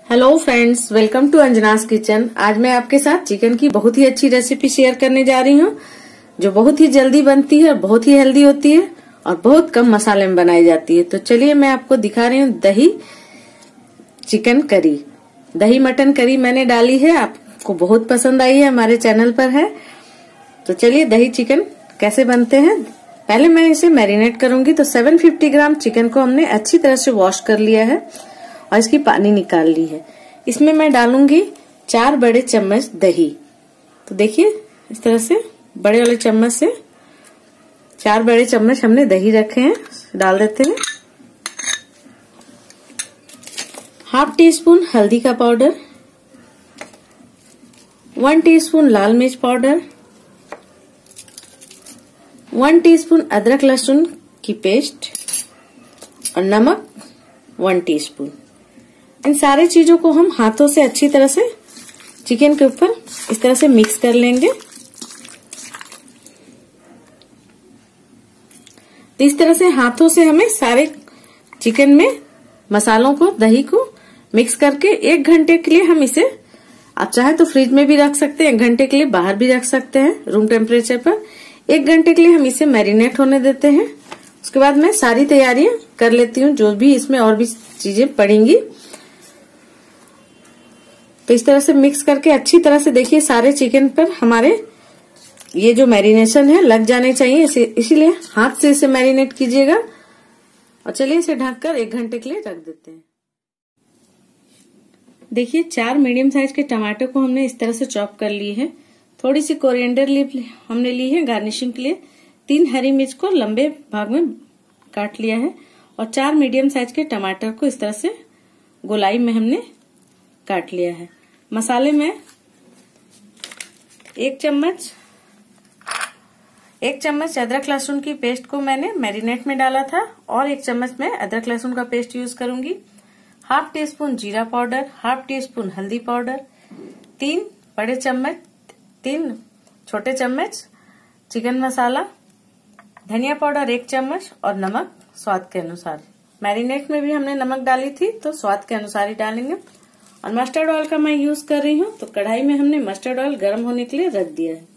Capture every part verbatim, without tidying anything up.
Hello friends, welcome to Anjana's kitchen. आज मैं आपके साथ चिकन की बहुत ही अच्छी रेसिपी शेयर करने जा रही हूँ, जो बहुत ही जल्दी बनती है और बहुत ही हेल्दी होती है और बहुत कम मसाले में बनाई जाती है। तो चलिए मैं आपको दिखा रही हूँ दही चिकन करी। दही मटन करी मैंने डाली है, आपको बहुत पसंद आई है, हमारे चैनल पर है। तो चलिए दही चिकन कैसे बनते हैं। पहले मैं इसे मैरिनेट करूंगी। तो सात सौ पचास ग्राम चिकन को हमने अच्छी तरह से वॉश कर लिया है और इसकी पानी निकाल ली है। इसमें मैं डालूंगी चार बड़े चम्मच दही। तो देखिए इस तरह से बड़े वाले चम्मच से चार बड़े चम्मच हमने दही रखे हैं, डाल देते हैं। हाफ टी स्पून हल्दी का पाउडर, वन टीस्पून लाल मिर्च पाउडर, वन टीस्पून अदरक लहसुन की पेस्ट और नमक वन टीस्पून। इन सारे चीजों को हम हाथों से अच्छी तरह से चिकन के ऊपर इस तरह से मिक्स कर लेंगे। तो इस तरह से हाथों से हमें सारे चिकन में मसालों को, दही को मिक्स करके एक घंटे के लिए हम इसे, आप चाहे तो फ्रिज में भी रख सकते हैं, एक घंटे के लिए बाहर भी रख सकते हैं रूम टेम्परेचर पर। एक घंटे के लिए हम इसे मैरिनेट होने देते हैं। उसके बाद मैं सारी तैयारियां कर लेती हूँ, जो भी इसमें और भी चीजें पड़ेंगी। तो इस तरह से मिक्स करके अच्छी तरह से देखिए सारे चिकन पर हमारे ये जो मैरिनेशन है लग जाने चाहिए, इसीलिए हाथ से इसे मैरिनेट कीजिएगा। और चलिए इसे ढककर एक घंटे के लिए रख देते हैं। देखिए चार मीडियम साइज के टमाटर को हमने इस तरह से चॉप कर लिए है। थोड़ी सी कोरिएंडर लीफ हमने ली है गार्निशिंग के लिए। तीन हरी मिर्च को लंबे भाग में काट लिया है और चार मीडियम साइज के टमाटर को इस तरह से गोलाई में हमने काट लिया है। मसाले में एक चम्मच एक चम्मच अदरक लहसुन की पेस्ट को मैंने मैरिनेट में डाला था और एक चम्मच में अदरक लहसुन का पेस्ट यूज करूंगी। हाफ टी स्पून जीरा पाउडर, हाफ टी स्पून हल्दी पाउडर, तीन बड़े चम्मच तीन छोटे चम्मच चिकन मसाला, धनिया पाउडर एक चम्मच और नमक स्वाद के अनुसार। मैरिनेट में भी हमने नमक डाली थी, तो स्वाद के अनुसार ही डालेंगे। और मस्टर्ड ऑयल का मैं यूज कर रही हूँ। तो कढ़ाई में हमने मस्टर्ड ऑयल गर्म होने के लिए रख दिया है।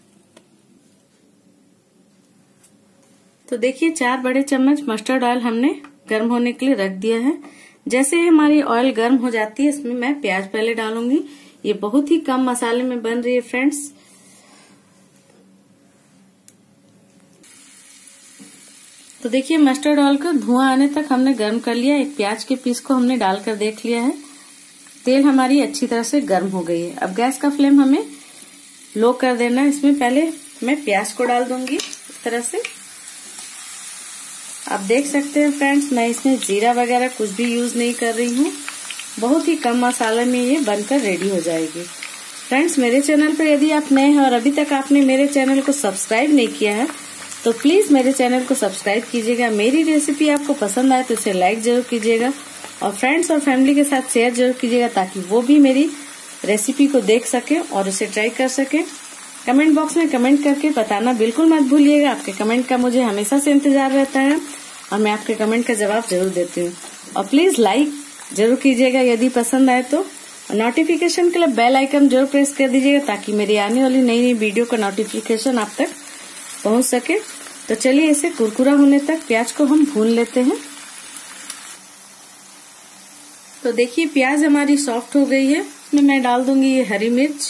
तो देखिए चार बड़े चम्मच मस्टर्ड ऑयल हमने गर्म होने के लिए रख दिया है। जैसे हमारी ऑयल गर्म हो जाती है, इसमें मैं प्याज पहले डालूंगी। ये बहुत ही कम मसाले में बन रही है फ्रेंड्स। तो देखिए मस्टर्ड ऑयल का धुआं आने तक हमने गर्म कर लिया। एक प्याज के पीस को हमने डालकर देख लिया है। तेल हमारी अच्छी तरह से गर्म हो गई है। अब गैस का फ्लेम हमें लो कर देना है। इसमें पहले मैं प्याज को डाल दूंगी इस तरह से। आप देख सकते हैं फ्रेंड्स, मैं इसमें जीरा वगैरह कुछ भी यूज नहीं कर रही हूँ। बहुत ही कम मसाले में ये बनकर रेडी हो जाएगी। फ्रेंड्स मेरे चैनल पर यदि आप नए हैं और अभी तक आपने मेरे चैनल को सब्सक्राइब नहीं किया है, तो प्लीज मेरे चैनल को सब्सक्राइब कीजिएगा। मेरी रेसिपी आपको पसंद आए तो इसे लाइक जरूर कीजिएगा और फ्रेंड्स और फैमिली के साथ शेयर जरूर कीजिएगा, ताकि वो भी मेरी रेसिपी को देख सके और उसे ट्राई कर सके। कमेंट बॉक्स में कमेंट करके बताना बिल्कुल मत भूलिएगा। आपके कमेंट का मुझे हमेशा से इंतजार रहता है और मैं आपके कमेंट का जवाब जरूर देती हूँ। और प्लीज लाइक जरूर कीजिएगा यदि पसंद आए तो। नोटिफिकेशन के लिए बेल आइकन जरूर प्रेस कर दीजिएगा, ताकि मेरी आने वाली नई नई वीडियो का नोटिफिकेशन आप तक पहुंच सके। तो चलिए इसे कुरकुरा होने तक प्याज को हम भून लेते हैं। तो देखिए प्याज हमारी सॉफ्ट हो गई है। इसमें मैं डाल दूंगी ये हरी मिर्च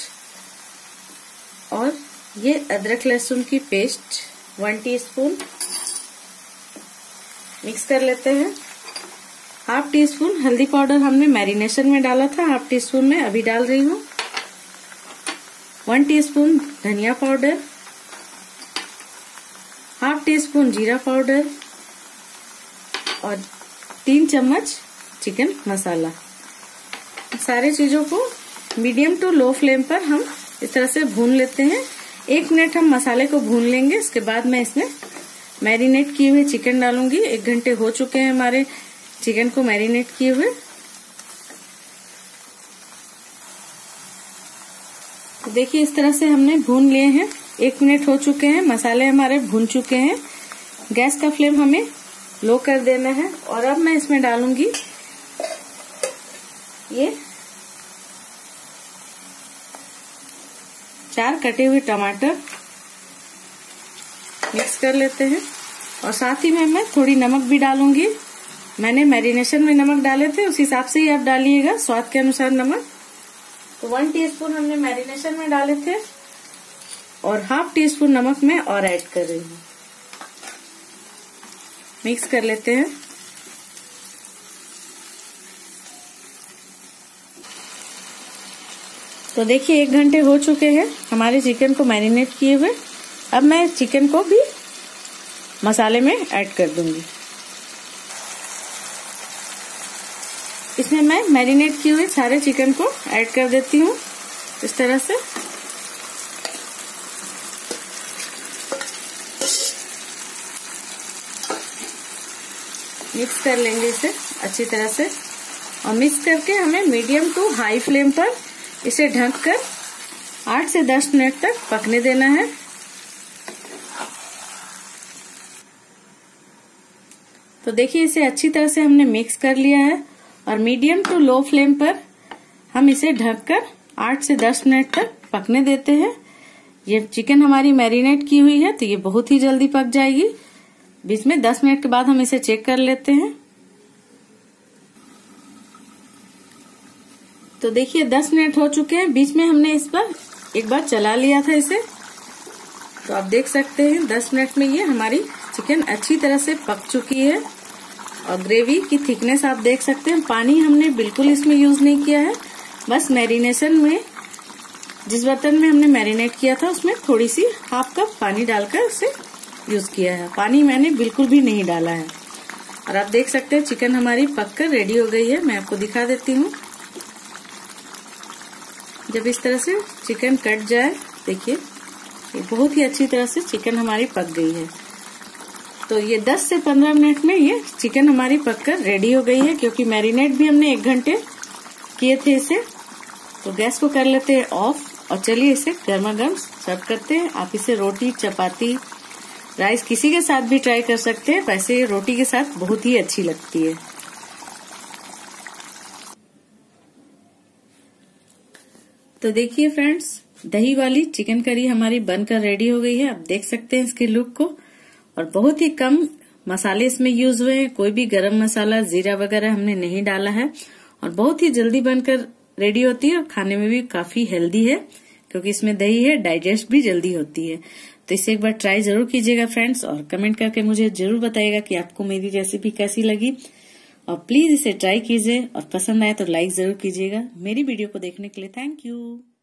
और ये अदरक लहसुन की पेस्ट वन टीस्पून। मिक्स कर लेते हैं। हाफ टी स्पून हल्दी पाउडर हमने मैरिनेशन में डाला था, हाफ टी स्पून में अभी डाल रही हूँ। वन टीस्पून धनिया पाउडर, हाफ टी स्पून जीरा पाउडर और तीन चम्मच चिकन मसाला। सारे चीजों को मीडियम टू लो फ्लेम पर हम इस तरह से भून लेते हैं। एक मिनट हम मसाले को भून लेंगे। इसके बाद मैं इसमें मैरिनेट किए हुए चिकन डालूंगी। एक घंटे हो चुके हैं हमारे चिकन को मैरिनेट किए हुए। तो देखिए इस तरह से हमने भून लिए हैं। एक मिनट हो चुके हैं, मसाले हमारे भून चुके हैं। गैस का फ्लेम हमें लो कर देना है। और अब मैं इसमें डालूंगी ये चार कटे हुए टमाटर मिक्स कर लेते हैं और साथ ही में मैं थोड़ी नमक भी डालूंगी। मैंने मैरिनेशन में नमक डाले थे, उस हिसाब से ही आप डालिएगा स्वाद के अनुसार नमक। तो वन टीस्पून हमने मैरिनेशन में डाले थे और हाफ टी स्पून नमक मैं और ऐड कर रही हूँ। मिक्स कर लेते हैं। तो देखिए एक घंटे हो चुके हैं हमारे चिकन को मैरिनेट किए हुए। अब मैं चिकन को भी मसाले में ऐड कर दूंगी। इसमें मैं मैरिनेट किए हुए सारे चिकन को ऐड कर देती हूँ इस तरह से। मिक्स कर लेंगे इसे अच्छी तरह से और मिक्स करके हमें मीडियम टू हाई फ्लेम पर इसे ढककर आठ से दस मिनट तक पकने देना है। तो देखिए इसे अच्छी तरह से हमने मिक्स कर लिया है और मीडियम टू लो फ्लेम पर हम इसे ढककर आठ से दस मिनट तक पकने देते हैं। ये चिकन हमारी मैरिनेट की हुई है तो ये बहुत ही जल्दी पक जाएगी। बीच में दस मिनट के बाद हम इसे चेक कर लेते हैं। तो देखिए दस मिनट हो चुके हैं। बीच में हमने इस पर एक बार चला लिया था इसे, तो आप देख सकते हैं दस मिनट में ये हमारी चिकन अच्छी तरह से पक चुकी है। और ग्रेवी की थिकनेस आप देख सकते हैं। पानी हमने बिल्कुल इसमें यूज नहीं किया है, बस मैरिनेशन में जिस बर्तन में हमने मैरिनेट किया था उसमें थोड़ी सी हाफ कप पानी डालकर इसे यूज किया है। पानी मैंने बिल्कुल भी नहीं डाला है। और आप देख सकते हैं चिकन हमारी पककर रेडी हो गई है। मैं आपको दिखा देती हूँ। जब इस तरह से चिकन कट जाए, देखिए ये बहुत ही अच्छी तरह से चिकन हमारी पक गई है। तो ये दस से पंद्रह मिनट में ये चिकन हमारी पककर रेडी हो गई है, क्योंकि मैरिनेट भी हमने एक घंटे किए थे इसे। तो गैस को कर लेते हैं ऑफ और चलिए इसे गर्मा गर्म सर्व करते हैं। आप इसे रोटी, चपाती, राइस किसी के साथ भी ट्राई कर सकते हैं। वैसे ये रोटी के साथ बहुत ही अच्छी लगती है। तो देखिए फ्रेंड्स, दही वाली चिकन करी हमारी बनकर रेडी हो गई है। आप देख सकते हैं इसके लुक को। और बहुत ही कम मसाले इसमें यूज हुए हैं। कोई भी गरम मसाला, जीरा वगैरह हमने नहीं डाला है। और बहुत ही जल्दी बनकर रेडी होती है और खाने में भी काफी हेल्दी है, क्योंकि इसमें दही है, डाइजेस्ट भी जल्दी होती है। तो इसे एक बार ट्राई जरूर कीजिएगा फ्रेंड्स, और कमेंट करके मुझे जरूर बताइएगा कि आपको मेरी रेसिपी कैसी लगी। और प्लीज इसे ट्राई कीजिए और पसंद आए तो लाइक जरूर कीजिएगा। मेरी वीडियो को देखने के लिए थैंक यू।